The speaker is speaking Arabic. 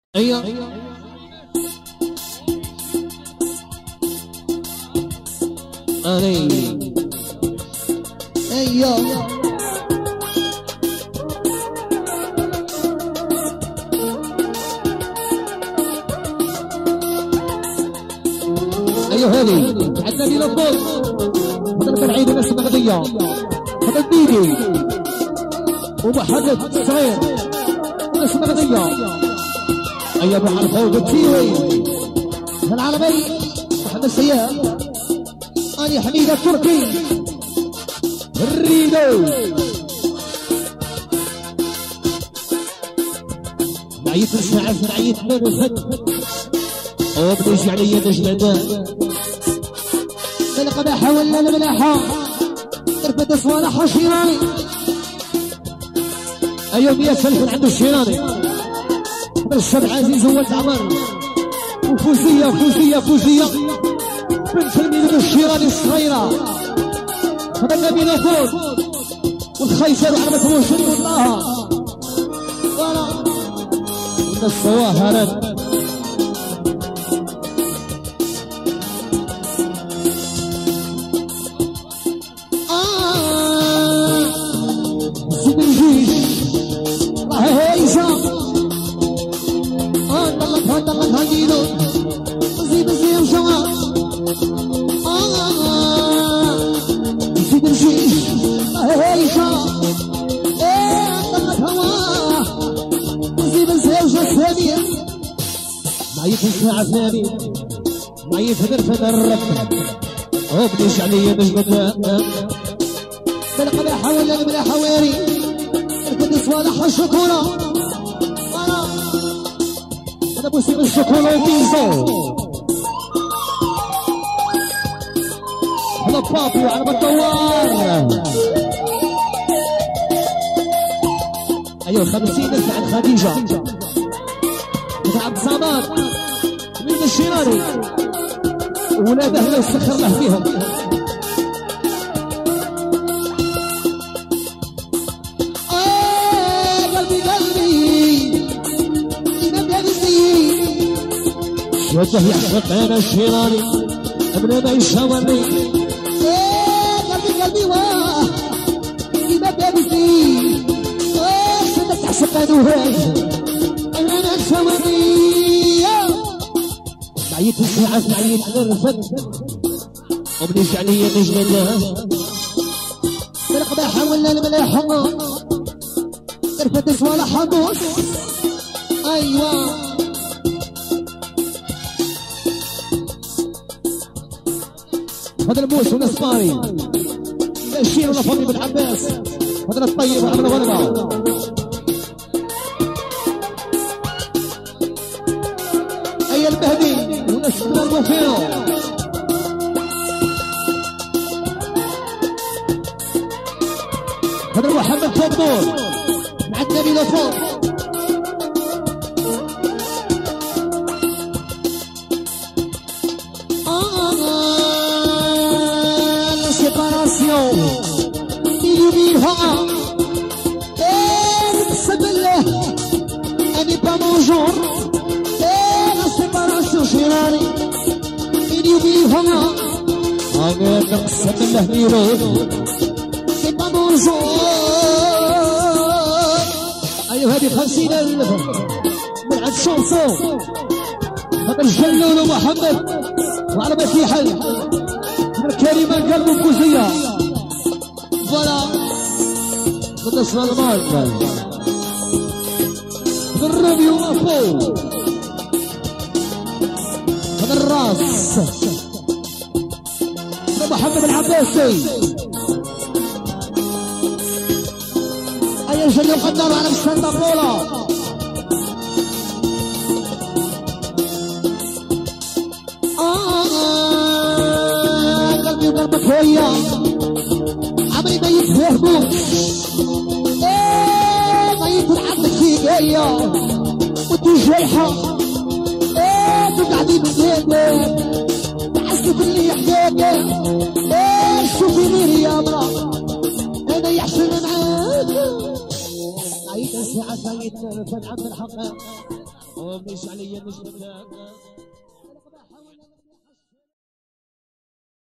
ايوه علي ايوه ايوه هذه عندنا لي لفوت هذا العيد الناس المغربيه هذا البيبي ومحمد صغير الناس المغربيه ايوه ابو حرفوق التيوي العربي محمد سياب اني حميده التركي الريدو نعيط الساعه نعيط من الخد وبنجي عليا نجلدان القباحة ولا الملاحة ترفد صوالح الشيراني أيوة 100,000 عنده الشيراني الشاب عزيز هو العمر وفوزية بنت الميلاد الشيراني الصغيرة هذا النبي نفوذ والخيسر وعربة روشن والله فوالا من الصواهرات معيف الساعة ثاني معيف فدر الرب وبنيش عليا نجمة بالقباحة ولا الملاحة ويري الفد صوالح الشكورة أنا بوسيب الشكورة وبيزو هلا بابي وعرب الدوار أيوة 50 ألف عن خديجة عبد الصمد من الشيراني وولاده لا يستخر له فيهم قلبي شده يعشق انا الشيراني ابن ما يشاورني قلبي واه ما بيبكي شده تعشق انا معيت الساعة معيت نرفد وبنيش عليا نجلدها بالقباحة ولا الملاحة نرفد صوالح حموس أيوة هذا الموس والاسباني لا الشير ولا فضي بن عباس هذا الطيب وعمل غنمة أي المهدي ونسمع الوفير هذا محمد فضول مع النبي لفوق لا سيباراسيون يبيها نقسم بالله أني با مونجور شيراني إني وبيهما أنا نقسم الله ميرود سي با بونجور أيوة هذه 50,000 من عند شونسون هذا الجلول ومحمد وعلى مسيحي من كريمة قلب الكوزية فوالا بالنسبة للمال بالربي ومفو الراس محمد العباسي اي شيء يقدر على مستندا بولا قلبي وقلبك هي عمري ما يتفهموا ما يكون عندك في جايه وانتي جايحه قاعدين بزيادة تحسب اللي يحتاجه شوفي مين يا مرا انا يحسن معاك عيد الساعة سيد فالعم الحق جاوبنيش عليا مش بدك